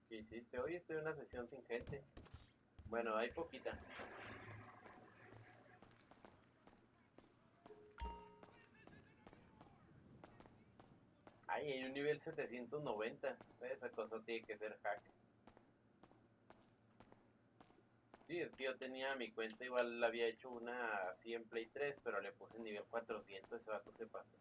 ¿Qué hiciste? Hoy estoy en una sesión sin gente. Bueno, hay poquita. Ay, hay un nivel 790. Esa cosa tiene que ser hack. Sí, es que yo tenía mi cuenta, igual la había hecho una así en Play 3, pero le puse nivel 400, ese vato se pasó.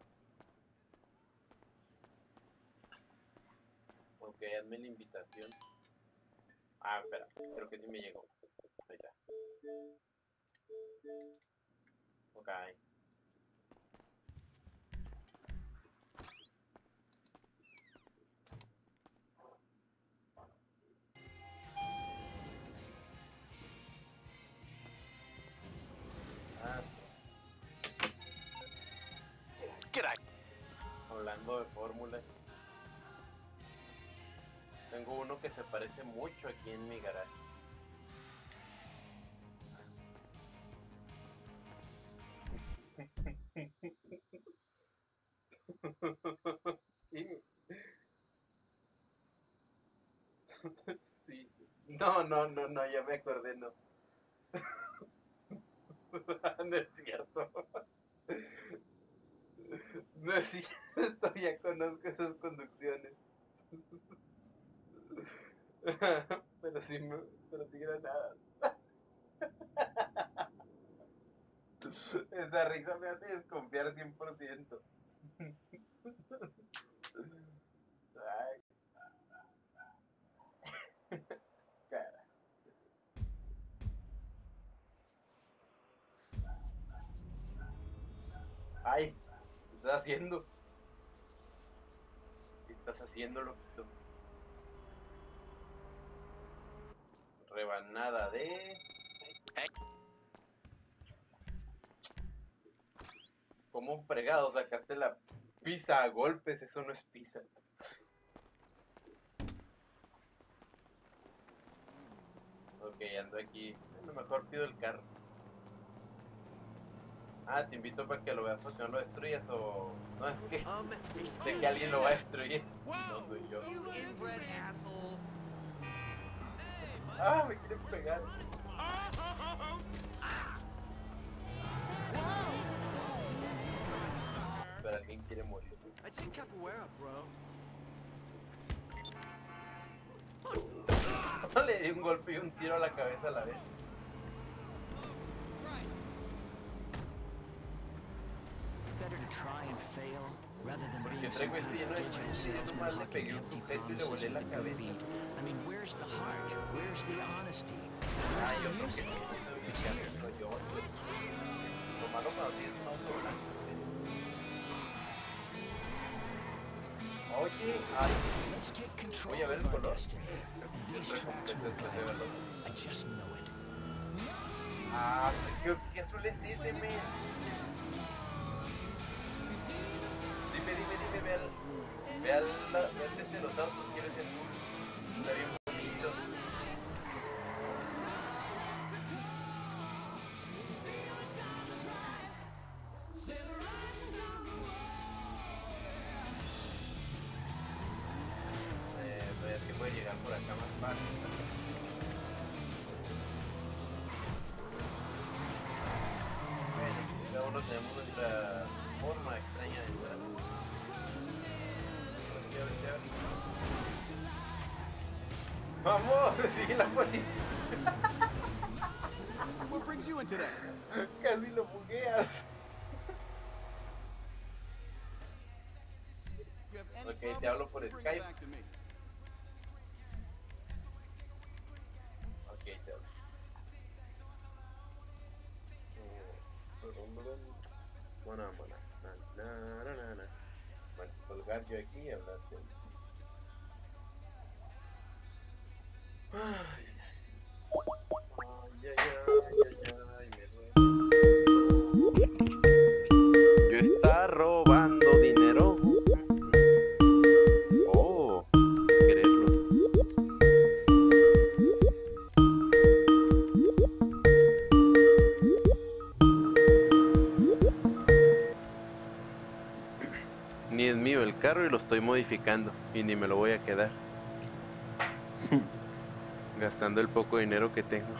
Ok, hazme la invitación. Ah, espera, creo que sí me llegó. Ahí está. Ok. Ah, hablando de fórmulas, tengo uno que se parece mucho aquí en mi garaje. Sí, sí. No, no, no, no, ya me acordé, no. No es cierto. No es cierto, ya conozco esas conducciones. Pero sí, pero sí granadas. Esa risa me hace desconfiar 100%. Ay, cara. Ay, ¿qué estás haciendo? ¿Qué estás haciendo, loquito? Rebanada de... ¿Cómo fregado sacaste la pizza a golpes? Eso no es pizza. Ok, ando aquí. A lo mejor pido el carro. Ah, te invito para que lo veas porque no lo destruyas o... No, es que... Sé que alguien lo va a destruir. No soy yo. Ah, me quieren pegar. Pero alguien quiere morir. Le di un golpe y un tiro a la cabeza a la vez. Porque traigo este lleno de sangre, yo nomás le pegué un sujeto y le volé la cabeza. Ah, yo creo que sí, soy yo. Lo malo cuando tienes un auto blanco. Oye, ay, voy a ver el color. Es recompensa después de verlo. Ah, ¿qué azul es ese, men? Dime, ve al ese de los autos, quiero ese azul. Está bien bonito. Todavía que puede llegar por acá más fácil. Bueno, cada uno tenemos nuestra forma extraña de jugar. ¡Vamos! ¡Sigue la policía! What brings you in today? Casi lo bugueas. Ok, te hablo por Skype. Ok, te hablo. Bueno, colgar yo aquí y hablar con... Ay, me duele. Yo está robando dinero. Oh, quererlo. Ni es mío el carro y lo estoy modificando y ni me lo voy a quedar. Gastando el poco dinero que tengo.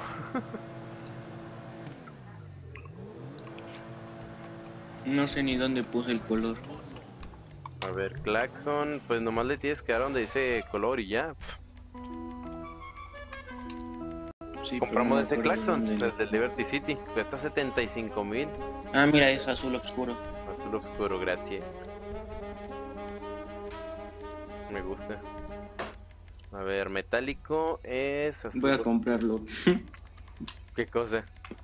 No sé ni dónde puse el color. A ver, claxon, pues nomás le tienes que dar donde dice color y ya. Sí, pero no Compramos me este acuerdo claxon, dónde. desde el Liberty City. Cuesta 75,000. Ah, mira, es azul oscuro. Azul oscuro, gracias. Me gusta. A ver, metálico es azul. Voy a comprarlo. ¿Qué cosa?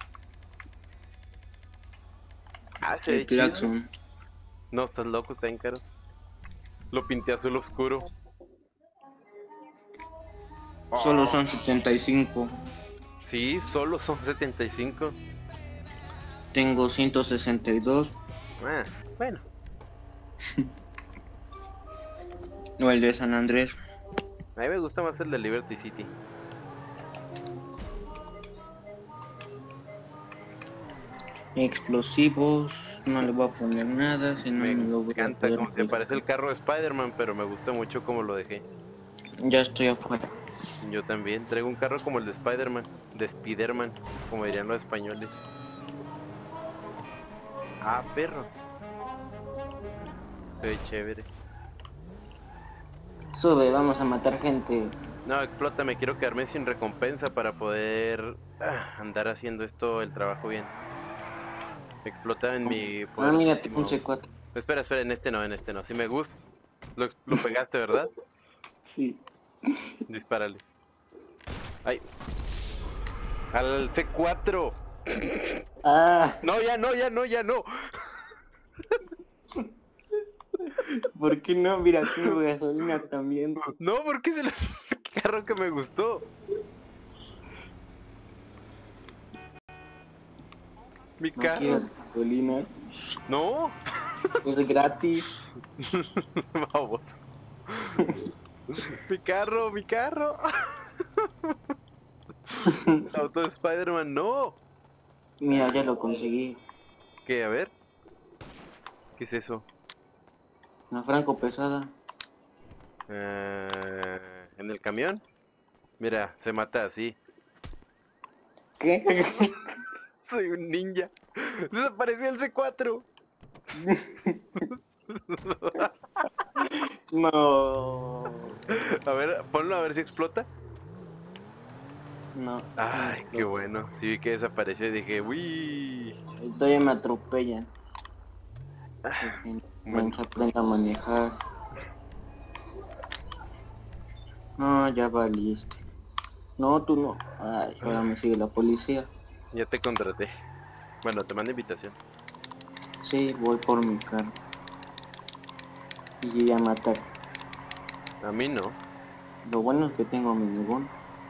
Ah, se El ve chido. claxon. No, estás loco, está bien caro. Lo pinté azul oscuro. Solo son 75. Sí, solo son 75. Tengo 162. Ah, bueno. O el de San Andrés. A mí me gusta más el de Liberty City. Explosivos. No le voy a poner nada, si no Me me lo voy a encanta, poder como que parece el carro de Spider-Man, pero me gusta mucho como lo dejé. Ya estoy afuera. Yo también traigo un carro como el de Spider-Man, de Spider-Man, como dirían los españoles. Ah, perro. Se ve chévere. Sube, vamos a matar gente. No, explota, me quiero quedarme sin recompensa para poder andar haciendo esto, el trabajo bien. Explota en mi Ah, poder. mira, tengo un C4. Espera, en este no. Si me gusta. Lo pegaste, ¿verdad? Sí. Dispárale. Ay. Al C4. Ah, No, ya no. ¿por qué no? Mira, tengo gasolina también. No, porque es el carro que me gustó. Mi No carro. quieres gasolina. No. Es gratis. Vamos. Mi carro. El auto de Spider-Man, no. Mira, ya lo conseguí. ¿Qué? A ver. ¿Qué es eso? Una franco pesada. ¿En el camión? Mira, se mata así. ¿Qué? Soy un ninja. Desapareció el C4. No. A ver, ponlo a ver si explota. No. Ay, qué bueno. Sí vi que desapareció y dije, uy. Todavía me atropellan. Bueno. No se aprenda a manejar. No, ya valiste. No, tú no. Ay, ahora me sigue la policía. Ya te contraté. Bueno, te mando invitación. Sí, voy por mi carro. Y ya matar. A mí no. Lo bueno es que tengo mi minigón.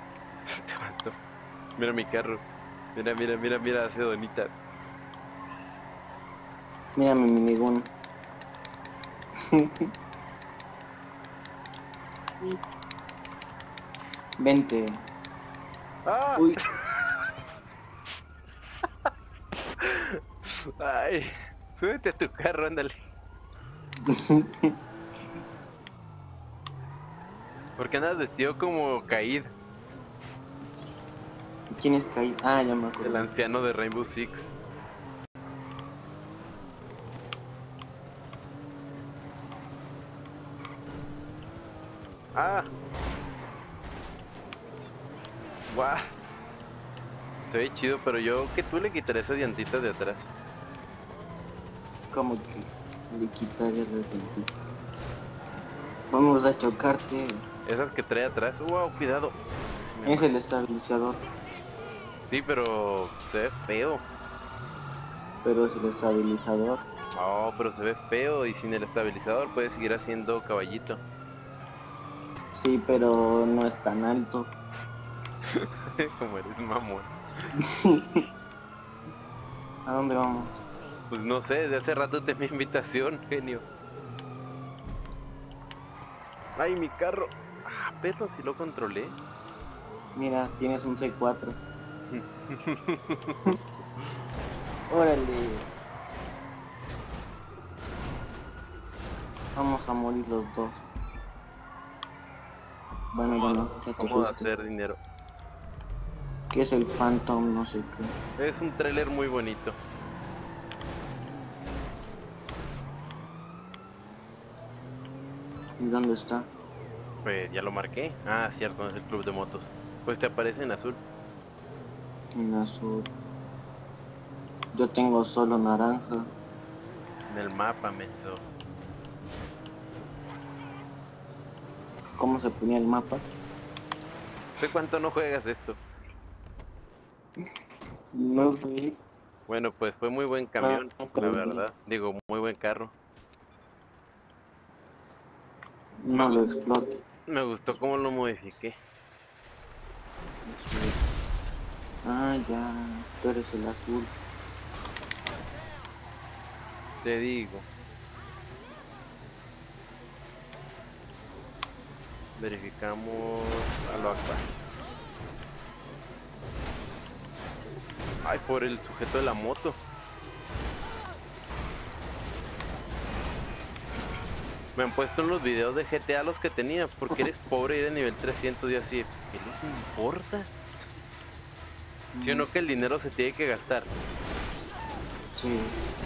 Mira mi carro. Mira, hace donitas. Mira mi minigón. Vente. ¡Ah! Uy, Ay, súbete a tu carro, ándale. ¿Por qué andas vestido como Kaid, ¿quién es Kai? Ah, ya me el acuerdo. anciano de Rainbow Six? Ah. Guau. Se ve chido, pero yo que tú le quitaré esas llantitas de atrás. Como que le quitaré las llantitas. Vamos a chocarte. Esas que trae atrás. Wow, cuidado. Es el estabilizador. Sí, pero se ve feo. Pero es el estabilizador. No, pero se ve feo y sin el estabilizador puedes seguir haciendo caballito. Sí, pero no es tan alto. Como eres mamón. ¿A dónde vamos? Pues no sé, desde hace rato te mi invitación, genio. Ay, mi carro. Ah, perro, si lo controlé. Mira, tienes un C4. Órale. Vamos a morir los dos. Bueno, ya te ¿Cómo fuiste. hacer dinero? ¿Qué es el Phantom? No sé qué. Es un tráiler muy bonito. ¿Y dónde está? Pues ya lo marqué. Ah, cierto, no es el club de motos. Pues te aparece en azul. En azul. Yo tengo solo naranja. En el mapa, menso. ¿Cómo se ponía el mapa? ¿De cuánto no juegas esto? No sé. Bueno, pues fue muy buen camión, la verdad. Digo, muy buen carro. No lo explote. Me gustó cómo lo modifiqué. Ah, ya. Tú eres el azul. Te digo. Verificamos a lo actual. Ay, por el sujeto de la moto. Me han puesto en los videos de GTA los que tenía, porque eres pobre y de nivel 300 y así. ¿Qué les importa? Si o no que el dinero se tiene que gastar. Sí.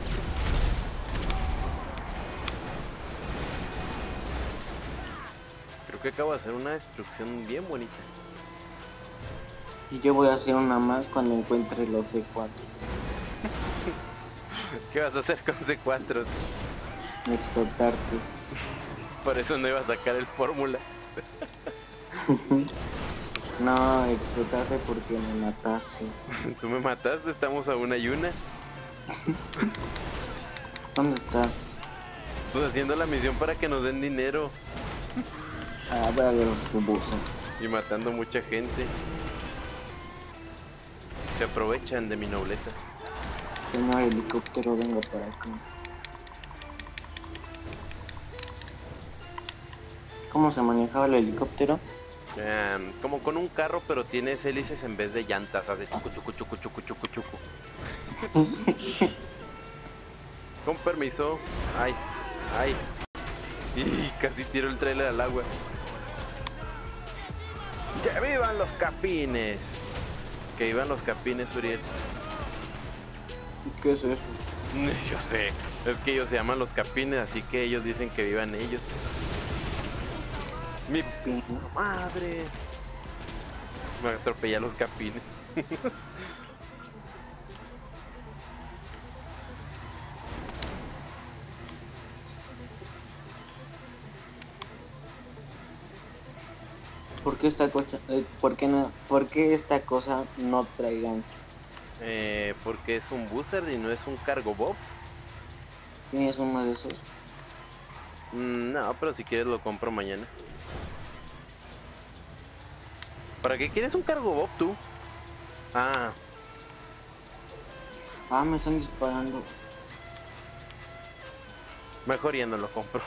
Creo que acabo de hacer una destrucción bien bonita. Y yo voy a hacer una más cuando encuentre los C4. ¿Qué vas a hacer con C4? Explotarte. Por eso no iba a sacar el fórmula. No, explotarte porque me mataste. Tú me mataste, estamos a una y una. ¿Dónde está? Pues haciendo la misión para que nos den dinero. Ah, voy a ver los buses. Y matando mucha gente. Se aprovechan de mi nobleza. Señor helicóptero, venga para acá. ¿Cómo se manejaba el helicóptero? Como con un carro, pero tienes hélices en vez de llantas. Hace chucu chucu chucu chucu chucu chucu. Con permiso. Ay, ay. Y casi tiro el trailer al agua. ¡Que vivan los capines! Que vivan los capines, Uriel. ¿Qué es eso? Yo sé. Es que ellos se llaman los capines, así que ellos dicen que vivan ellos. Mi madre. Me atropellé a los capines. ¿Por qué esta cosa, por qué esta cosa no traigan? Porque es un booster y no es un cargo bob. ¿Tienes uno de esos? No, pero si quieres lo compro mañana. ¿Para qué quieres un cargo bob tú? Ah, Ah, me están disparando. mejor ya no lo compro.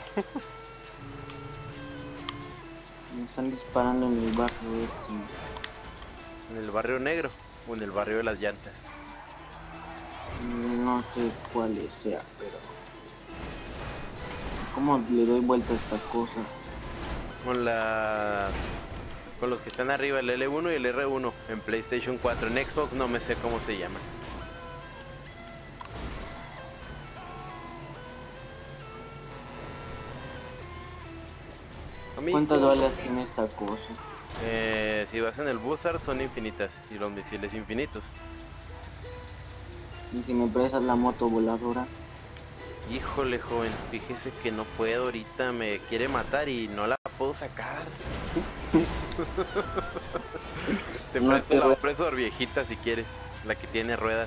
Me están disparando en el barrio este. ¿En el barrio negro o en el barrio de las llantas? No sé cuál sea, pero... ¿Cómo le doy vuelta a esta cosa? Con los que están arriba, el L1 y el R1 en PlayStation 4. En Xbox no me sé cómo se llama. ¿Cuántas balas tiene esta cosa? Si vas en el booster son infinitas y los misiles infinitos. Y si me prestas la moto voladora. Híjole, joven, fíjese que no puedo ahorita, me quiere matar y no la puedo sacar. Te No presto te la voy- opresor viejita si quieres, la que tiene ruedas.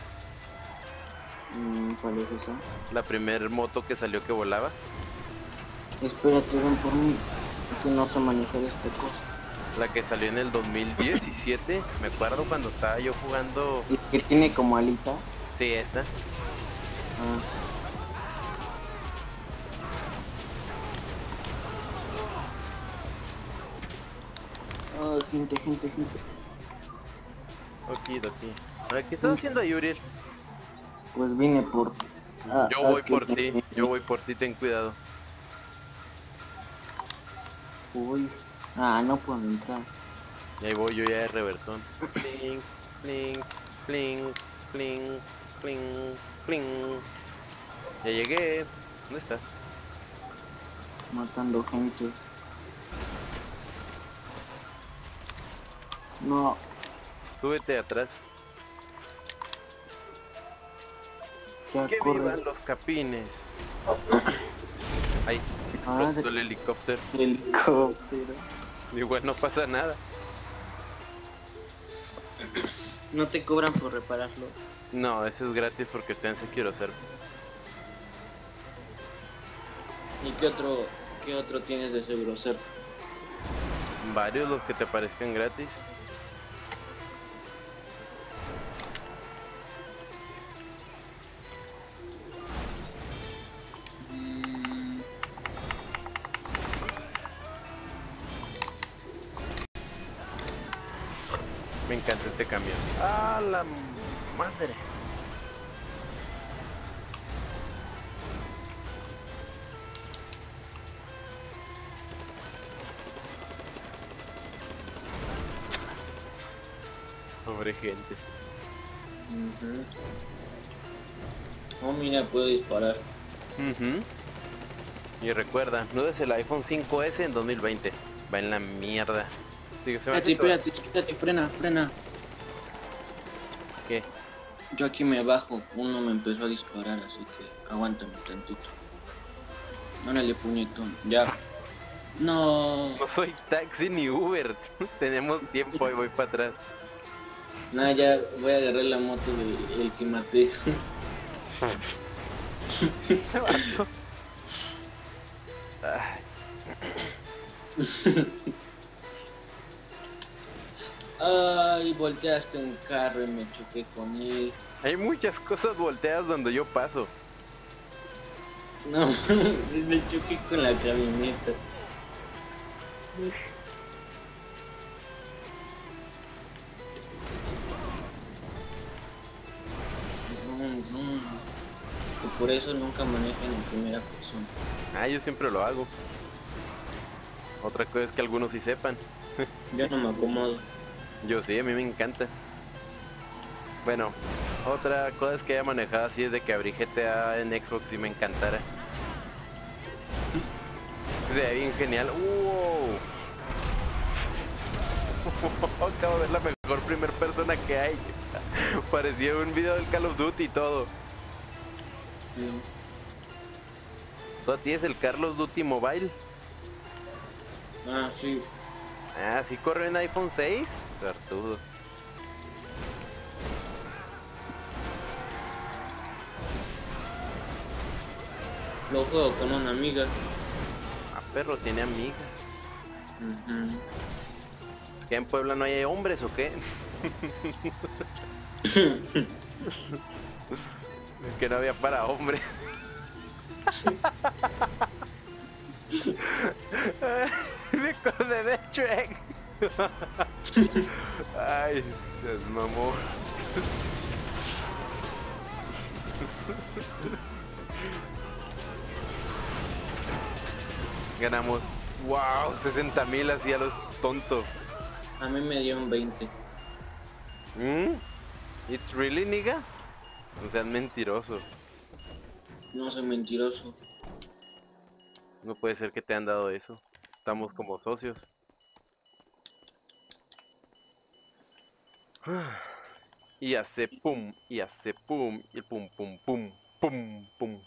¿Cuál es esa? La primer moto que salió que volaba. Espérate, ven por mí. Es que no sé manejar esta cosa. La que salió en el 2017, me acuerdo cuando estaba yo jugando. ¿Y que tiene como alita? Sí, esa. Ah. Oh, gente. Okidoki. ¿Qué estás haciendo ahí, Uriel? Pues vine por... Yo voy por ti, ten cuidado. Uy, Ah, no puedo entrar. Y ahí voy yo ya de reversón. Pling, pling, pling, pling, pling, pling. Ya llegué. ¿Dónde estás? Matando gente. No. Súbete atrás. Ya ¡Que corre. vivan los capines! Ahí, Ah, explotó el helicóptero. helicóptero. Igual no pasa nada. No te cobran por repararlo. No, eso es gratis porque está en Secure Server. ¿Y qué otro tienes de seguro ser? Varios los que te parezcan gratis. Me encanta este camión. ¡Ah, la madre! Pobre gente. Oh, mira, puedo disparar. Ujú. Y recuerda, no es el iPhone 5S en 2020. Va en la mierda. Digo, se me hace Espérate, frena. ¿Qué? Yo aquí me bajo, uno me empezó a disparar, así que aguántame tantito. Órale, puñetón, ya. No, No soy taxi ni Uber. Tenemos tiempo y voy para atrás. nada, ya voy a agarrar la moto del que maté. Ay, Ay, volteaste un carro y me choqué con él. hay muchas cosas volteadas donde yo paso. No, me choqué con la camioneta. Zum. Y por eso nunca manejan en primera persona. Ah, yo siempre lo hago. Otra cosa es que algunos sí sepan. Yo no me acomodo. Yo sí, a mí me encanta. Bueno, otra cosa es que haya manejado así es de que abrí GTA en Xbox y me encantara. Sería bien genial. ¡Wow! Acabo de ver la mejor primer persona que hay. Parecía un video del Call of Duty y todo. ¿Tú tienes el Call of Duty Mobile? Ah, sí. Ah, ¿sí corre en iPhone 6? Sartudo. Lo juego con una amiga. Ah, perro, tiene amigas. ¿Que en Puebla no hay hombres o qué? Es que no había para hombres. Me acordé de Shrek. Ay, se mamó. Ganamos. Wow, 60,000 así a los tontos. A mí me dio un 20. It's really, nigga. No sean mentirosos. No soy mentiroso. No puede ser que te han dado eso. Estamos como socios. Y hace pum, y hace pum, y pum, pum, pum, pum, pum.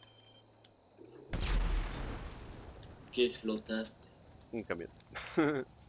Que explotaste. Un camión.